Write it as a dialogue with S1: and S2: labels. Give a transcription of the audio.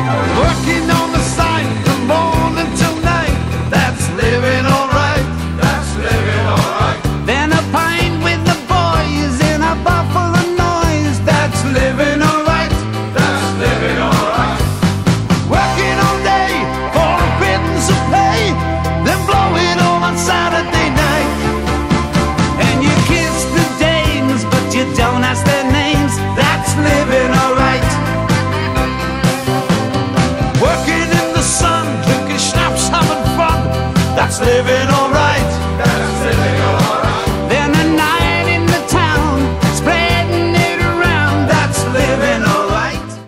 S1: Working on the side from morning till night, that's living alright, that's living alright. Then a pint with the boys in a bar full of noise, that's living alright, that's living alright. Working all day for a pittance of pay, then blow it all on Saturday night. And you kiss the dames, but you don't ask their names, that's living alright. Working in the sun, drinking schnapps, having fun, that's living